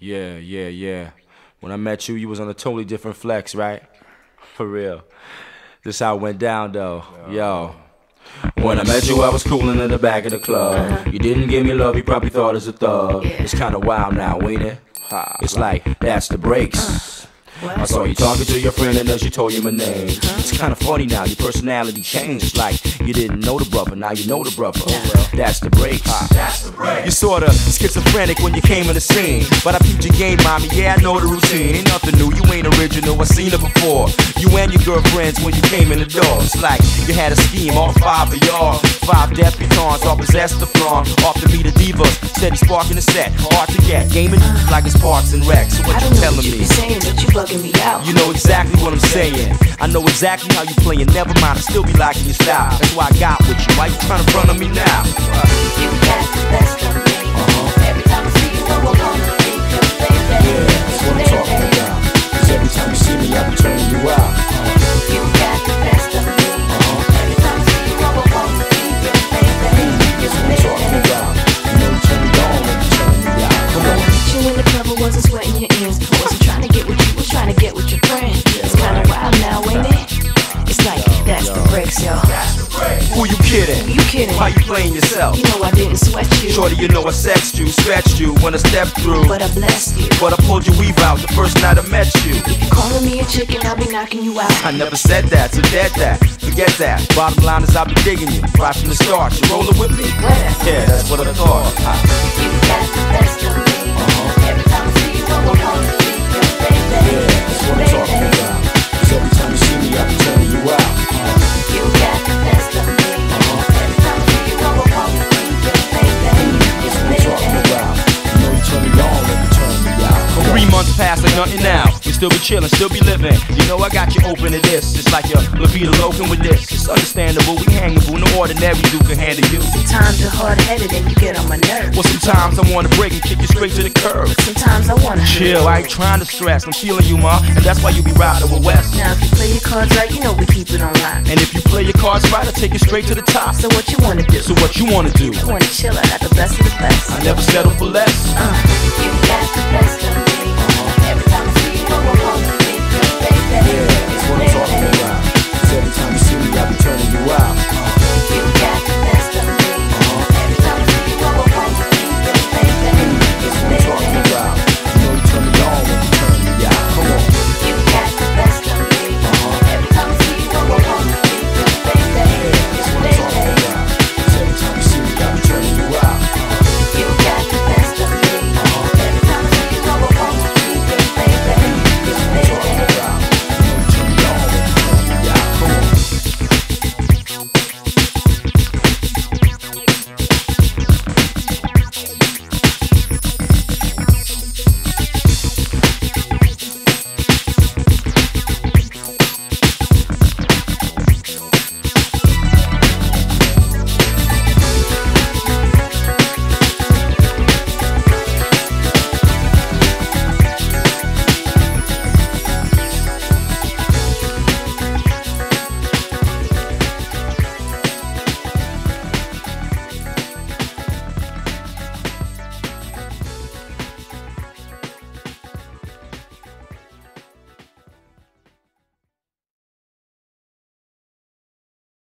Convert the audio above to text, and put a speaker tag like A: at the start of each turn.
A: Yeah. When I met you, you was on a totally different flex, right? For real. This how it went down, though. Yo. When I met you, I was cooling in the back of the club. You didn't give me love, you probably thought it was a thug. It's kinda wild now, ain't it? It's like, that's the breaks. I saw you talking to your friend and then she told you my name. It's kinda funny now, your personality changed. It's like you didn't know the brother, now you know the brother. Oh well, that's the breaks. You sorta schizophrenic when you came in the scene, but I peeped your game, mommy, yeah I know the routine. Ain't nothing new, you ain't original, I seen it before. You and your girlfriends when you came in the door. It's like you had a scheme, all five of y'all. 5 debutantes, all possessed the flawn. Off to meet the divas, steady sparking the set. Hard to get, gaming like it's Parks and Rec. So what you telling me?
B: Be saying, but you bugging me out.
A: You know exactly what I'm saying. I know exactly how you playing. Never mind, I still be liking your style. That's why I got with you. Why you trying to front on me now?
B: You got the best of me. Every time I see you, I wanna be your baby.
A: Yeah, that's what I'm talking about. 'Cause every time you see me, I be turning you out.
B: You got the best of me. Every time I see you, I wanna be your baby.
A: That's what I'm talking about. You know you turn me on when you turn me out. Come on.
B: You in the club, I wasn't sweating your ears. Wasn't trying to get with you, was trying to get with your friend. It's kinda wild now, ain't it? It's like, that's the breaks, yo.
A: Who you kidding?
B: You kidding?
A: Why you playing yourself?
B: You know I didn't sweat you.
A: Shorty, you know I sexed you, stretched you when I stepped through.
B: But I blessed you.
A: But I pulled your weave out the first night I met you.
B: If you calling me a chicken, I'll be knocking you out.
A: I never said that, so dead that. Forget that. Bottom line is I'll be digging you right from the start. You rolling with me? Yeah, that's what I thought.
B: You got the best of me. Every time I see you, I wanna be your baby.
A: Yeah, that's what I'm talking about. 'Cause every time you see me, I be turning you out.
B: You got the best of me. Every time I see you, I wanna be your baby.
A: That's what I'm talking about. You know you turn me on when you turn me out. 3 months past like nothing now. We still be chillin', still be living. You know I got you open to this. It's like your libido locan with this. It's understandable, we hangable. No ordinary dude can handle you.
B: Sometimes you're hard-headed and you get on my nerves.
A: Well, sometimes I wanna break and kick you straight to the curb.
B: Sometimes I wanna
A: chill, I ain't trying to stress. I'm feeling you, ma, and that's why you be riding with West.
B: Now if you play your cards right, you know we keep it on lock.
A: And if you play your cards right, I'll take you straight to the top.
B: So what you wanna do?
A: So what you wanna do?
B: I wanna chill, I got the best of the best.
A: I never settle for less.
B: You got